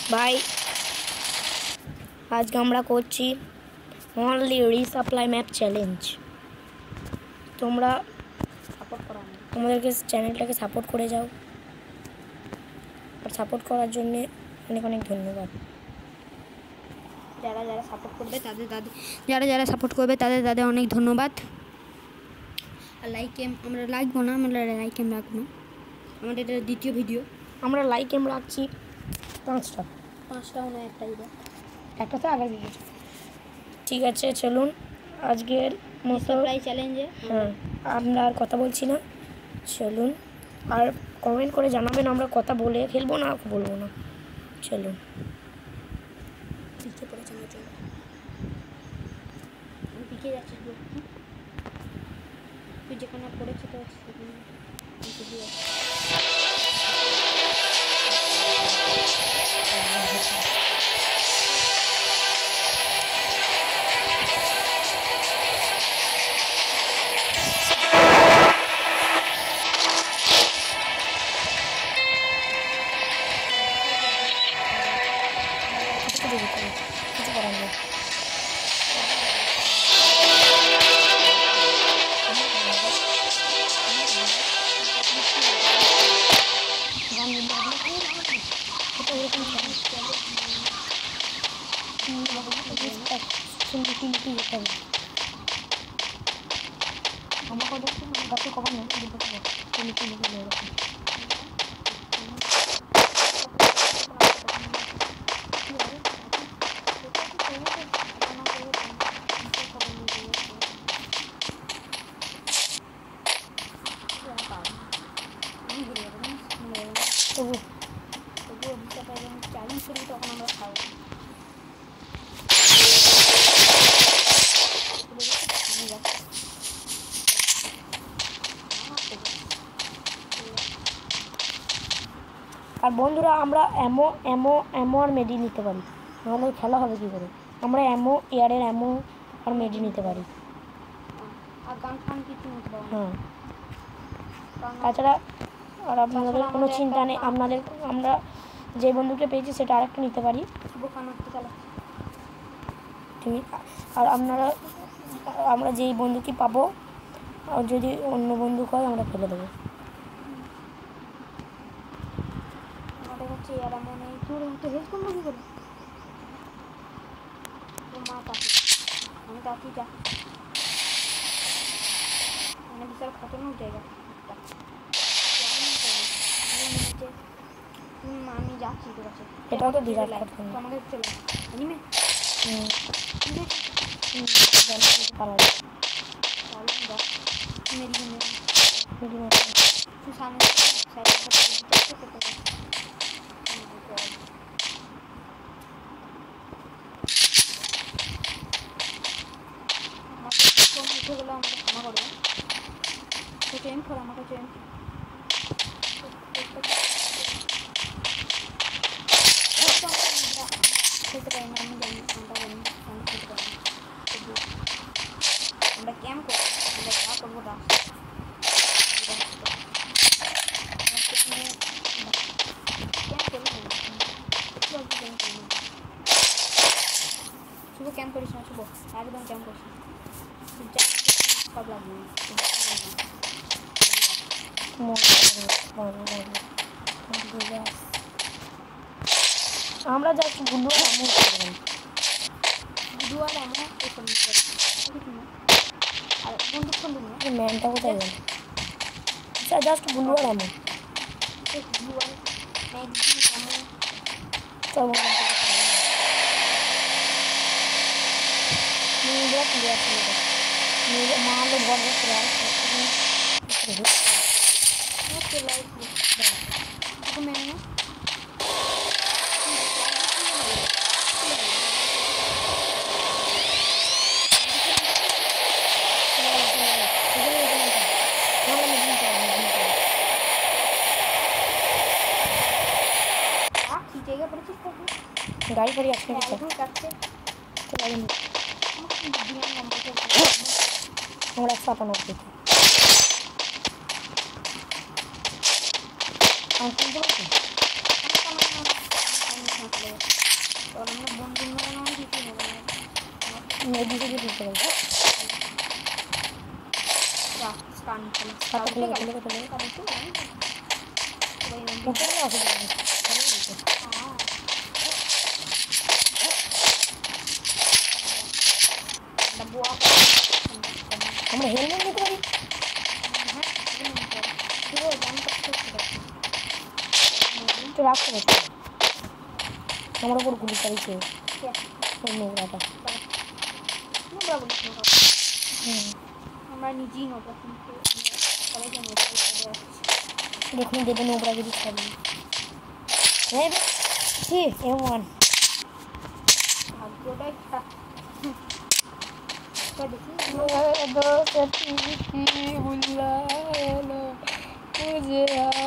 ভাই আজকে আমরা করছি অনলি রিসাপ্লাই ম্যাপ চ্যালেঞ্জ। তোমরা আমাদেরকে চ্যানেলটাকে সাপোর্ট করে যাও, আর সাপোর্ট করার জন্যে অনেক অনেক ধন্যবাদ। যারা সাপোর্ট করবে তাদের অনেক ধন্যবাদ। আর আমরা রাখবো না, আমাদের এটা দ্বিতীয় ভিডিও। আমরা রাখছি 5টা না একটা তো আগে দিয়েছি। ঠিক আছে, চলুন আজকের মতো চ্যালেঞ্জে। হ্যাঁ, আমরা আর কথা বলছি না, চলুন। আর কমেন্ট করে জানাবেন আমরা কথা বলে খেলবো না বলবো না। চলুন, পিছিয়ে পড়েছে না, চলুন আমি পিছিয়ে যাচ্ছি। তুই যেখানে পড়েছে তো সেখানে কিছু করার নেই। তখন আমরা খাবো। আর বন্ধুরা, আমরা অ্যামো আর মেডি নিতে পারি, নাহলে খেলা হবে কী করে? আমরা এয়ারের অ্যামো আর মেডি নিতে পারি। হ্যাঁ, তাছাড়া আর আপনাদের কোনো চিন্তা নেই। আমরা যে বন্ধুকে পেয়েছি সেটা আরেকটা নিতে পারি। আর আমরা যেই বন্ধুকে পাবো, আর যদি অন্য বন্দুক হয় আমরা ফেলে দেবো। আমাদের হচ্ছে এর এমন এই তোর হতে হেল্প করবো কী করে? তোর মা পাখি, আমি তাকি যা মানে বিশাল খতরনাক জায়গা। আমি যাচ্ছি তোর কাছে। এটাও তো বিরাট খতরনাক। আমাকে চলে এনিমে আমরা ক্যাম্প করবো, আমরা যা করবো শুভ ক্যাম্প করিস না, শুভ একদম ক্যাম্প করিস না, সব লাগবে। আমরা যাচ্ছি গুলো আর বন্দুক ম্যানটা কোথায় গেল? জাস্ট গুলো আর আমি মালো বল गाड़ी पड़ी आपने हमारा साथ नोट देखो हम मेडी से भी ठीक है क्या स्टार्ट खेले ऊपर आ আমরা হেলমেট নিতে পারি তো রাখতে পারছি আমার উপর গুলি চালিয়েছে নোংরাটা আমরা নিজেই নোংরা কিন্তু সবাইকে নোংরা দেখুন দেবে নোংরাগিরি ছাড়িয়ে এমন ভাগ্যটাই খারাপ मुझे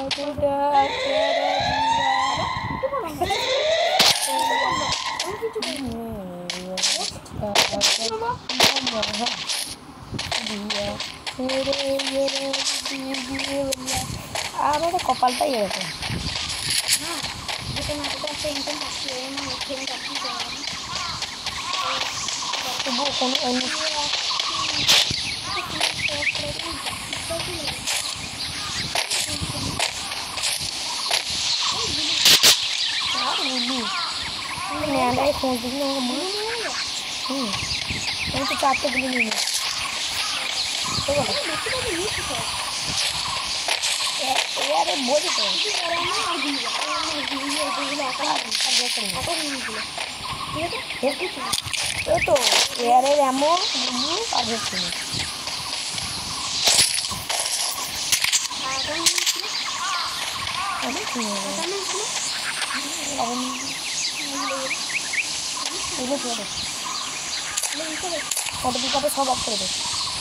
আমাদের কপালটাই এরকম হ্যাঁ যেটা নাটকটা টেনশন থাকছে মানে ট্রেন যাচ্ছি তবুও কোনো অন্য मैं फोन देखने मैं तो चाहते भी नहीं यार बोल तो यार एमो आगे फोटो दिखाते सब ऑफ कर दे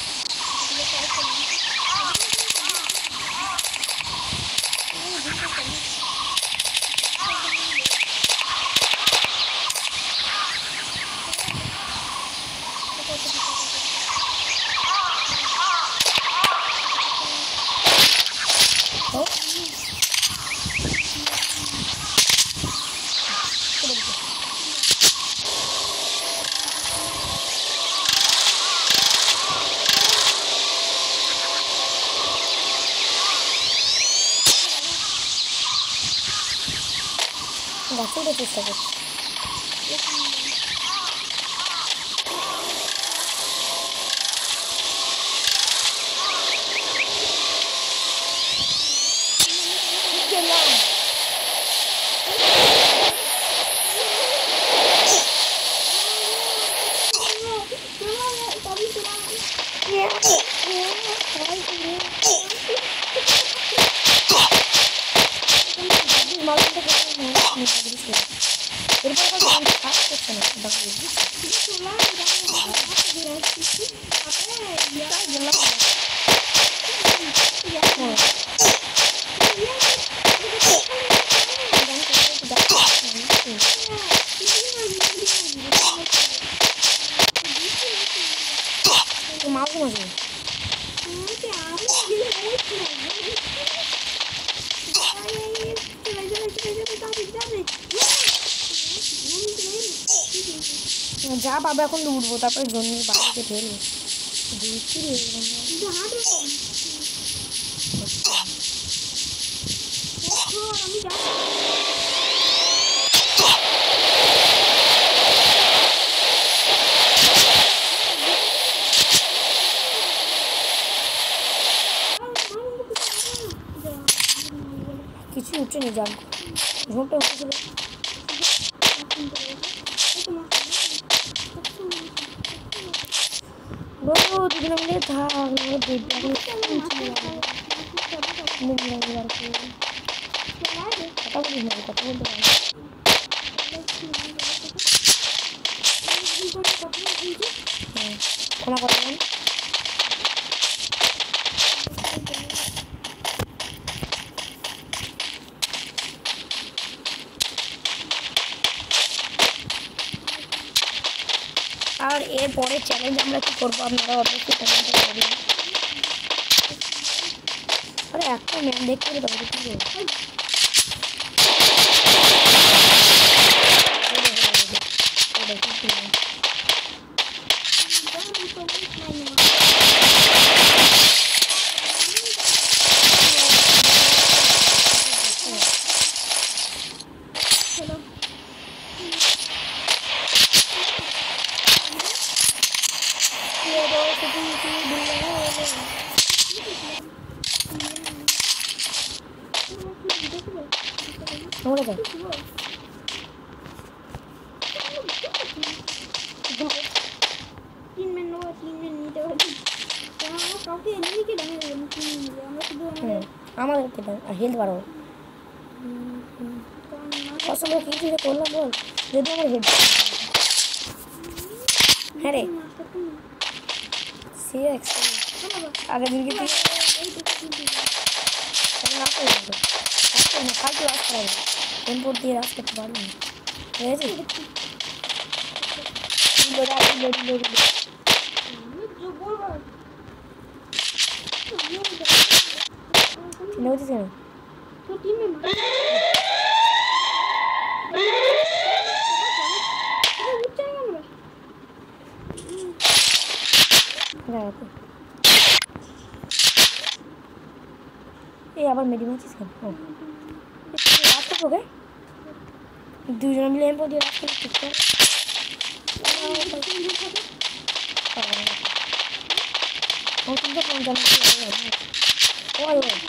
গাছে উঠে চেষ্টা করছি যা পাবে এখন উঠবো তারপরে জন্যই বাড়িতে ফেলবো কিছু উঠে নি যান ঝোঁকটা উঠেছিল দুদিন মিলে থাক কথা বলি না কথা বলতে পারি ক্ষমা কথা বল আর এর পরে চ্যালেঞ্জ আমরা কি করবো আপনারা অবশ্যই কমেন্টে করবেন আরে একটা ম্যান দেখতে হবে তবে কি আমরা যাই तीन मिनट लो 3 मिनट नीचे वाली यहाँ काफी एनिमी के डैमेज है 3 मिनट আমরা শুধু আমাদেরকে দাও হেলথ বাড়াও আসলে কি যে করলাম বল যদি আমার হেড হ্যাঁ রে সিএক্স আগে দিন কি আমি না করব আজকে না কালকে আসতে হবে ইম্পোর্ট দিয়ে আসতে পারবো না বুঝেছি লোড जो बोल रहा है नोटिस करो तो टीम में मार ये আবার মেডিমাচিস কেন ও রাস্তা পোকে দুজন মিলে এমপো দিয়ে রাস্তা ঠিক করে ও কিন্তু ফোন জানা ওই ওই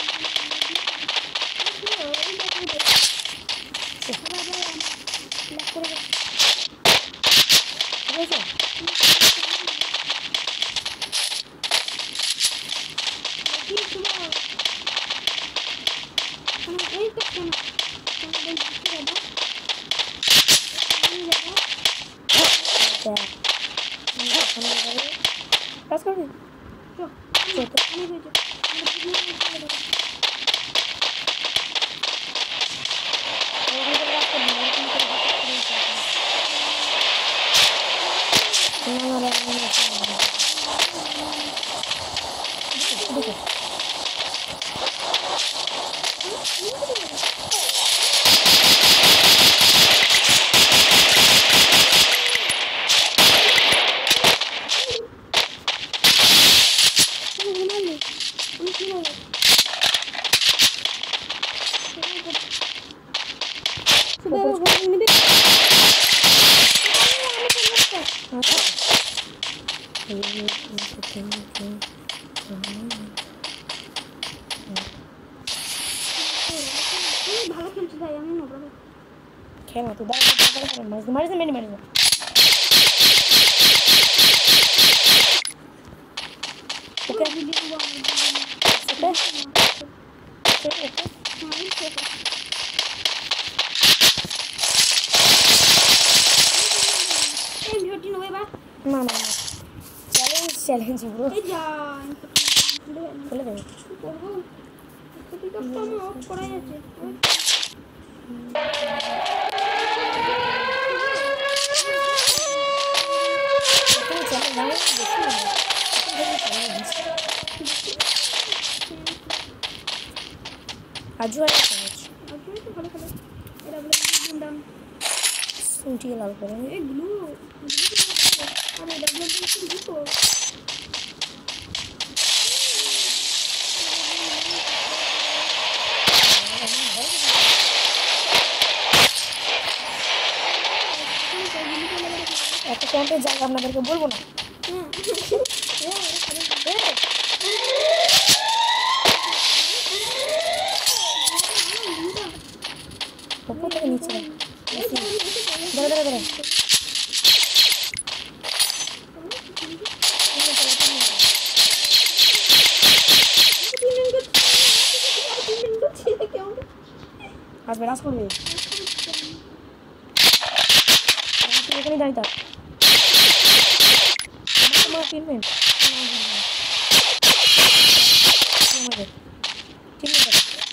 Let's go. खेलना तो दाल मार दे मैंने मार दे ओके ना ना चैलेंज ब्रो ए जा बोले दे করব ঠিক আছে আমি অফ করাই আছে আজু আর তো ভালো খেলে এটা বলে গুন্ডাম সুটি লাল করে এই ব্লু আমি ডব্লিউ দিব এত ক্যাম্পে যাই আপনাদেরকে বলবো না উপর থেকে নিচে ধরে ধরে ধরে আজ বেরাস করবি এখানে দাঁড়িয়ে থাক তোমার 3 মিনিট আমাদের 3 মিনিট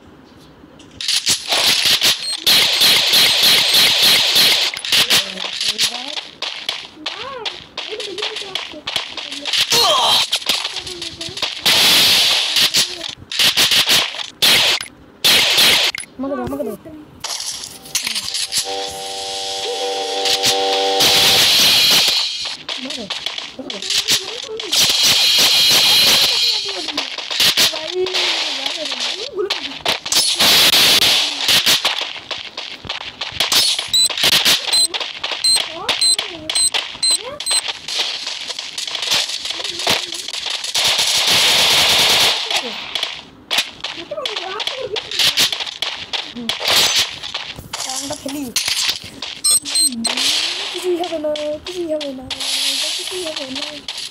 আমাকে দে দিলি কিছুই হবে না কিছুই হবে না কিছুই হবে না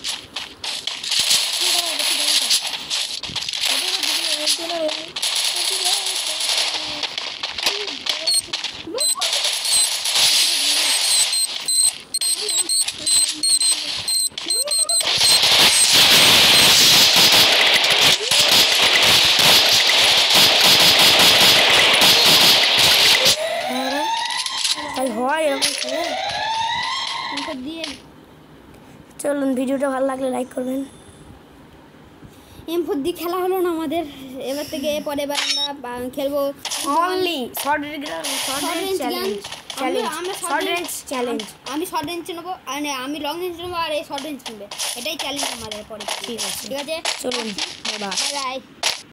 তাই হয় এরকম দিয়ে চলুন ভিডিওটা ভালো লাগলে লাইক করবেন M4 দিয়ে খেলা হলো না আমাদের এবার থেকে পরের বার আমরা খেলবো only short range challenge challenge আমি শর্ট রেঞ্জ নেবো মানে আমি লং রেঞ্জ নেবো আর এই শর্ট রেঞ্জ নেবে এটাই চ্যালেঞ্জ আমাদের পরে ঠিক আছে ঠিক আছে চলুন বাই বাই